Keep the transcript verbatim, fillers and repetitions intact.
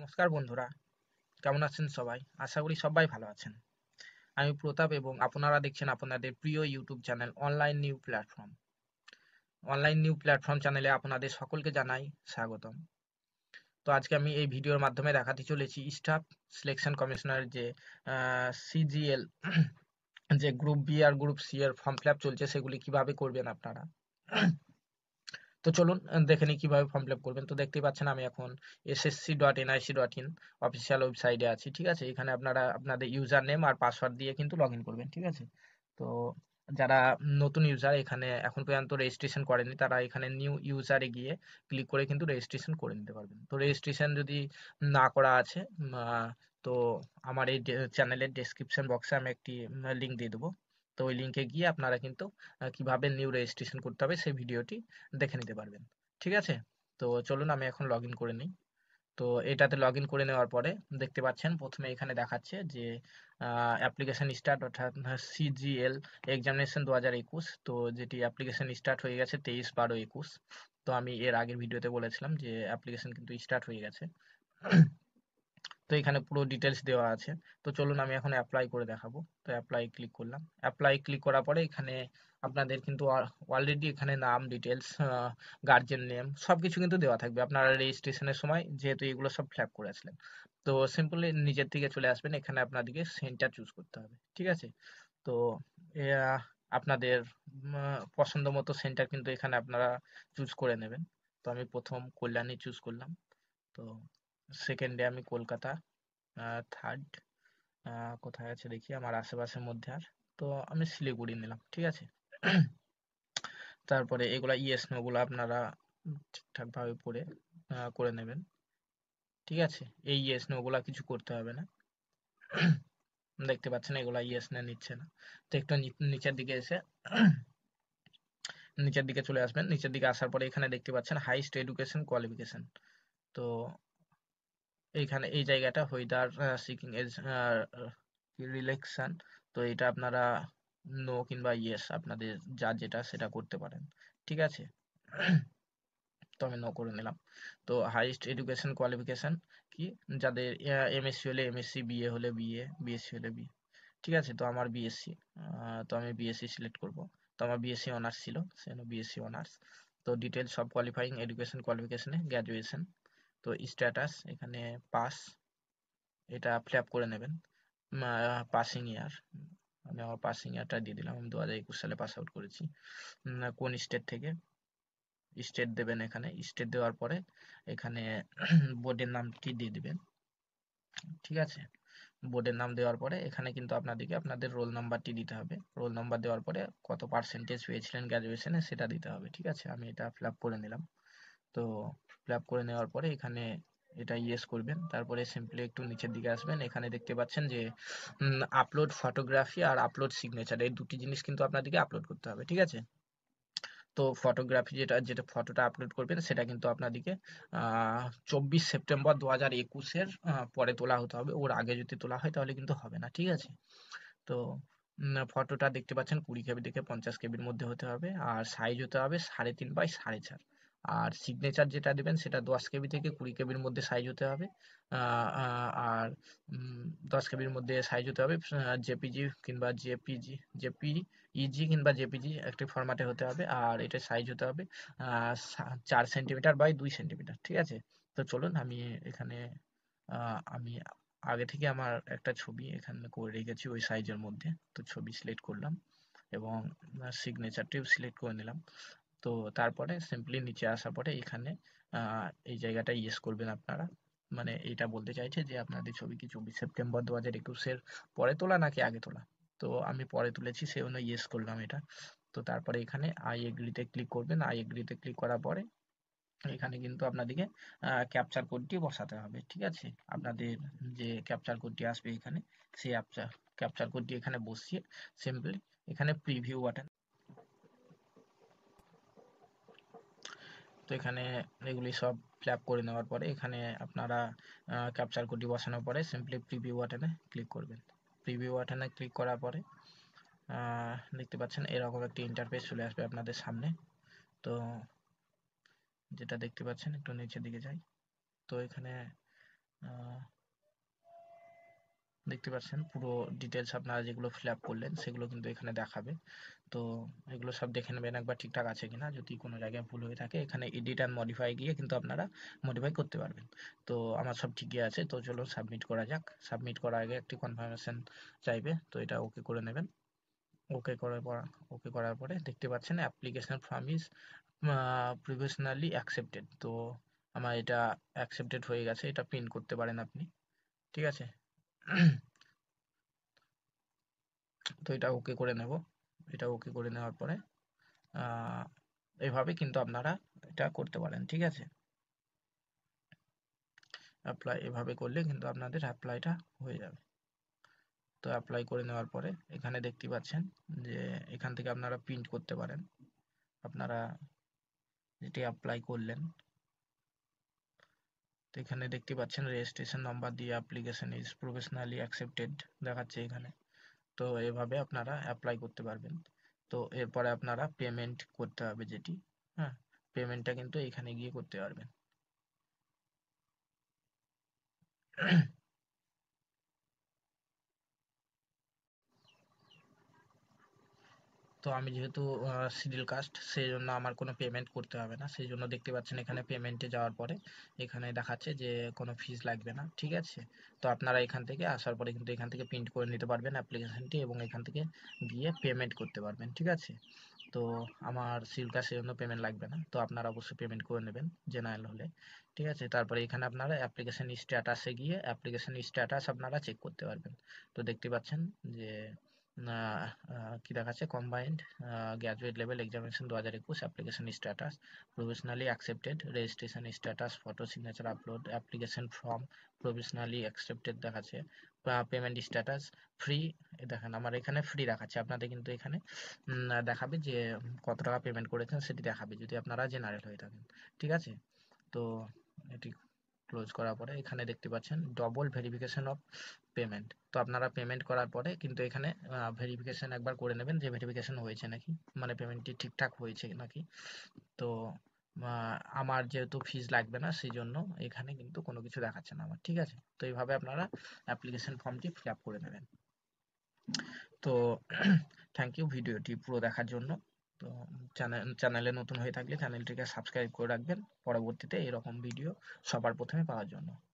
নমস্কার বন্ধুরা, কেমন আছেন সবাই? আশা করি সবাই ভালো আছেন। আমি প্রতাপ এবং আপনারা দেখছেন আপনাদের প্রিয় YouTube channel online new platform. Online new platform চ্যানেলে আপনাদের সকলকে জানাই স্বাগতম। তো আজকে আমি এই ভিডিওর মাধ্যমে দেখাতে চলেছি স্টাফ সিলেকশন কমিশনের যে সিজিএল যে গ্রুপ বি আর গ্রুপ সি এর ফর্ম ফিল আপ চলছে সেগুলি কিভাবে করবেন আপনারা। তো চলুন আহ, দেখে নিই কিভাবে ফর্ম ফিল আপ করবেন। তো দেখতেই পাচ্ছেন আমি এখন SSC dot NIC dot in official ওয়েবসাইটে আছি। ঠিক আছে, এখানে আপনারা আপনাদের ইউজার নেম আর পাসওয়ার্ড দিয়ে কিন্তু লগ ইন করবেন। ঠিক আছে, তো যারা নতুন ইউজার এখানে এখন পর্যন্ত রেজিস্ট্রেশন করেনি তারা এখানে নিউ ইউজারে গিয়ে ক্লিক করে কিন্তু রেজিস্ট্রেশন করে নিতে পারবেন। তো রেজিস্ট্রেশন যদি না করা আছে উম, আহ, তো আমার এই চ্যানেলের ডেসক্রিপশন বক্সে আমি একটি লিঙ্ক দিয়ে দেবো। তো ওই লিঙ্কে গিয়ে আপনারা কিন্তু আহ, কিভাবে নিউ রেজিস্ট্রেশন করতে হবে সেই ভিডিওটি দেখে নিতে পারবেন। ঠিক আছে, তো চলুন আমি এখন লগ ইন করে নিই। তো এটাতে লগ ইন করে নেওয়ার পরে দেখতে পাচ্ছেন প্রথমে এখানে দেখাচ্ছে যে অ্যাপ্লিকেশন স্টার্ট অর্থাৎ সিজিএল এক্সামিনেশন দু হাজার একুশ। তো যেটি অ্যাপ্লিকেশন স্টার্ট হয়ে গেছে তেইশ বারো একুশ। তো আমি এর আগের ভিডিওতে বলেছিলাম যে অ্যাপ্লিকেশন কিন্তু স্টার্ট হয়ে গেছে। তো এখানে পুরো ডিটেলস দেওয়া আছে। তো চলুন আমি এখন অ্যাপ্লাই করে দেখাবো। তো অ্যাপ্লাই ক্লিক করলাম। অ্যাপ্লাই ক্লিক করার পরে এখানে আপনাদের কিন্তু অলরেডি এখানে নাম ডিটেলস, গার্জেন নেম সবকিছু কিন্তু দেওয়া থাকবে আপনারা রেজিস্ট্রেশনের সময়, যেহেতু এগুলো সব ফিল আপ করেছিলেন। তো সিম্পলি নিজের থেকে চলে আসবেন, এখানে আপনাদেরকে সেন্টার চুজ করতে হবে। ঠিক আছে, তো আহ, আপনাদের উম, পছন্দ মতো সেন্টার কিন্তু এখানে আপনারা চুজ করে নেবেন। তো আমি প্রথম কল্যাণী চুজ করলাম। তো সেকেন্ডে আমি কলকাতা, থার্ড কোথায় আছে দেখি আমার আশেপাশের মধ্যে আর, তো আমি শিলিগুড়ি নিলাম। ঠিক আছে, তারপরে এগুলা ইয়েস নো গুলো আপনারা ঠিকঠাক ভাবে পড়ে আহ, করে নেবেন। ঠিক আছে, এই ইয়েস নো গুলা কিছু করতে হবে না। দেখতে পাচ্ছেন এগুলা ইয়েস না নিচ্ছে না। তো একটু নি- নিচের দিকে এসে নিচের দিকে চলে আসবেন। নিচের দিকে আসার পরে এখানে দেখতে পাচ্ছেন হাইস্ট এডুকেশন কোয়ালিফিকেশন। তো এইখানে এই জায়গাটা হুইদার সিকিং এজ রিলেকশন, তো এটা আপনারা নো কিংবা ইয়েস আপনাদের যা যেটা সেটা করতে পারেন। ঠিক আছে, তো আমি নো করে নিলাম। তো হাইস্ট এডুকেশন কোয়ালিফিকেশন কি, যাদের এমএসসি হলে এমএসসি, বিএ হলে বিএ, বিএসসি হলে বি। ঠিক আছে, তো আমার বিএসসি, তো আমি বিএসসি সিলেক্ট করব। তো আমার বিএসসি অনার্স ছিল, সেজন্য বিএসসি অনার্স। তো ডিটেলস সব কোয়ালিফাইং এডুকেশন কোয়ালিফিকেশনে গ্র্যাজুয়েশন। তো স্ট্যাটাস এখানে পাস, এটা ফিল আপ করে নেবেন। পাসিং ইয়ার, আমি আমার পাসিং ইয়ারটা দিয়ে দিলাম, আমি দু হাজার একুশ সালে পাস আউট করেছি। উম, কোন স্টেট থেকে, স্টেট দেবেন। এখানে স্টেট দেওয়ার পরে এখানে বোর্ডের নামটি দিয়ে দিবেন। ঠিক আছে, বোর্ডের নাম দেওয়ার পরে এখানে কিন্তু আপনাদেরকে আপনাদের রোল নাম্বারটি দিতে হবে। রোল নাম্বার দেওয়ার পরে কত পার্সেন্টেজ পেয়েছিলেন গ্র্যাজুয়েশনে সেটা দিতে হবে। ঠিক আছে, আমি এটা ফিল আপ করে নিলাম। তো ফিল আপ করে নেওয়ার পরে এখানে এটা ইয়েস করবেন। তারপরে সিম্পলি একটু নিচের দিকে আসবেন, এখানে দেখতে পাচ্ছেন যে আপলোড ফটোগ্রাফি আর আপলোড সিগনেচার, এই দুটি জিনিস কিন্তু আপনাদেরকে আপলোড করতে হবে। ঠিক আছে, তো ফটোগ্রাফি যেটা যেটা ফটোটা আপলোড করবেন সেটা কিন্তু আপনাদেরকে চব্বিশ সেপ্টেম্বর দু হাজার একুশের পরে তোলা হতে হবে। ওর আগে যদি তোলা হয় তাহলে কিন্তু হবে না। ঠিক আছে, তো ফটোটা দেখতে পাচ্ছেন কুড়ি কেবি থেকে পঞ্চাশ কেবির মধ্যে হতে হবে, আর সাইজ হতে হবে সাড়ে তিন বাই সাড়ে চার। আর সিগনেচার যেটা দেবেন সেটা দশ কেবি থেকে কুড়ি কেবির মধ্যে সাইজ হতে হবে। আহ, আহ, আর উম, দশ কেবির মধ্যে সাইজ হতে হবে, জেপিজি কিংবা জেপিজি জেপি ইজি কিংবা জেপিজি একটি ফরম্যাটে হতে হবে। আর এটা সাইজ হতে হবে আহ, সা- চার সেন্টিমিটার বাই দুই সেন্টিমিটার। ঠিক আছে, তো চলুন আমি এখানে আহ, আমি আগে থেকে আমার একটা ছবি এখানে করে রেখেছি ওই সাইজের মধ্যে। তো ছবি সিলেক্ট করলাম এবং সিগনেচারটিও সিলেক্ট করে নিলাম। তো তারপরে সিম্পলি নিচে আসার পরে এখানে আহ, এই জায়গাটা ইয়েস করবেন আপনারা। মানে এটা বলতে চাইছে যে আপনাদের ছবি কি চব্বিশ সেপ্টেম্বর দু হাজার একুশের পরে তোলা নাকি আগে তোলা। তো আমি পরে তুলেছি সেই জন্য ইয়েস করলাম এটা। তো তারপরে এখানে আই এগ্রিতে ক্লিক করবেন। আই এগ্রিতে ক্লিক করার পরে এখানে কিন্তু আপনাদেরকে ক্যাপচার কোডটি বসাতে হবে। ঠিক আছে, আপনাদের যে ক্যাপচার কোডটি আসবে এখানে, সেই ক্যাপচার কোডটি এখানে বসিয়ে সিম্পলি এখানে প্রিভিউ বাটন, তো এখানে এগুলি সব ফিল আপ করে নেওয়ার পরে এখানে আপনারা ক্যাপচার কোডটি বসানোর পরে সিম্পলি প্রিভিউ বাটনে ক্লিক করবেন। প্রিভিউ বাটনে ক্লিক করার পরে আহ, দেখতে পাচ্ছেন এরকম একটি ইন্টারফেস চলে আসবে আপনাদের সামনে। তো যেটা দেখতে পাচ্ছেন একটু নিচের দিকে যাই, তো এখানে দেখতে পাচ্ছেন পুরো ডিটেলস আপনারা যেগুলো ফিল আপ করলেন সেগুলো কিন্তু এখানে দেখাবে। তো এগুলো সব দেখে নেবেন একবার ঠিকঠাক আছে কিনা। যদি কোনো জায়গায় ভুল হয়ে থাকে এখানে এডিট অ্যান্ড মডিফাই গিয়ে কিন্তু আপনারা মডিফাই করতে পারবেন। তো আমার সব ঠিকই আছে, তো চলো সাবমিট করা যাক। সাবমিট করার আগে একটি কনফার্মেশন চাইবে, তো এটা ওকে করে নেবেন। ওকে করার পর ওকে করার পরে দেখতে পাচ্ছেন application form is provisionally accepted. তো আমার এটা অ্যাকসেপ্টেড হয়ে গেছে, এটা প্রিন্ট করতে পারেন আপনি, ঠিক আছে। তো এটা ওকে করে নেব। এটা ওকে করে নেওয়ার পরে এভাবে কিন্তু আপনারা এটা করতে পারেন, ঠিক আছে। অ্যাপ্লাই এভাবে করলে কিন্তু আপনাদের অ্যাপ্লাইটা হয়ে যাবে। তো অ্যাপ্লাই করে নেওয়ার পরে এখানে দেখতে পাচ্ছেন যে এখান থেকে আপনারা প্রিন্ট করতে পারেন। আপনারা যেটি অ্যাপ্লাই করলেন, তো এখানে দেখতে পাচ্ছেন রেজিস্ট্রেশন নাম্বার দিয়ে অ্যাপ্লিকেশন ইজ প্রফেশনালি অ্যাকসেপ্টেড দেখাচ্ছে এখানে। তো এভাবে আপনারা অ্যাপ্লাই করতে পারবেন। তো এরপরে আপনারা পেমেন্ট করতে হবে যেটি, হ্যাঁ, পেমেন্টটা কিন্তু এখানে গিয়ে করতে পারবেন। তো আমি যেহেতু শিডিউল কাস্ট, সেই জন্য আমার কোনো পেমেন্ট করতে হবে না। সেই জন্য দেখতে পাচ্ছেন এখানে পেমেন্টে যাওয়ার পরে এখানে দেখাচ্ছে যে কোনো ফিস লাগবে না, ঠিক আছে। তো আপনারা এখান থেকে আসার পরে কিন্তু এখান থেকে প্রিন্ট করে নিতে পারবেন অ্যাপ্লিকেশনটি এবং এখান থেকে গিয়ে পেমেন্ট করতে পারবেন, ঠিক আছে। তো আমার শিডিউল কাস্ট, সেই জন্য পেমেন্ট লাগবে না। তো আপনারা অবশ্যই পেমেন্ট করে নেবেন জেনারেল হলে, ঠিক আছে। তারপরে এখানে আপনারা অ্যাপ্লিকেশন স্ট্যাটাসে গিয়ে অ্যাপ্লিকেশন স্ট্যাটাস আপনারা চেক করতে পারবেন। তো দেখতে পাচ্ছেন যে কি দেখাচ্ছে, কম্বাইন্ড গ্র্যাজুয়েট লেভেল এক্সামিনেশন দু হাজার একুশ application status provisionally accepted, registration status, photo signature upload, application form provisionally accepted দেখাচ্ছে, পেমেন্ট স্ট্যাটাস ফ্রি। দেখেন আমার এখানে ফ্রি দেখাচ্ছে, আপনাদের কিন্তু এখানে দেখাবে যে কত টাকা পেমেন্ট করেছেন সেটি দেখাবে যদি আপনারা জেনারেল হয়ে থাকেন, ঠিক আছে। তো এটি ক্লোজ করার পরে এখানে দেখতে পাচ্ছেন ডবল ভেরিফিকেশন অফ পেমেন্ট। তো আপনারা পেমেন্ট করার পরে কিন্তু এখানে ভেরিফিকেশন একবার করে নেবেন যে ভেরিফিকেশন হয়েছে নাকি, মানে পেমেন্টটি ঠিকঠাক হয়েছে নাকি। তো আমার যেহেতু ফিস লাগবে না সেই জন্য এখানে কিন্তু কোনো কিছু দেখাচ্ছে না আমার, ঠিক আছে। তো এইভাবে আপনারা অ্যাপ্লিকেশন ফর্মটি ফিল আপ করে নেবেন। তো থ্যাংক ইউ ভিডিওটি পুরো দেখার জন্য। তো চ্যানেল চ্যানেলে নতুন হয়ে থাকলে চ্যানেলটিকে সাবস্ক্রাইব করে রাখবেন পরবর্তীতে এরকম ভিডিও সবার প্রথমে পাওয়ার জন্য।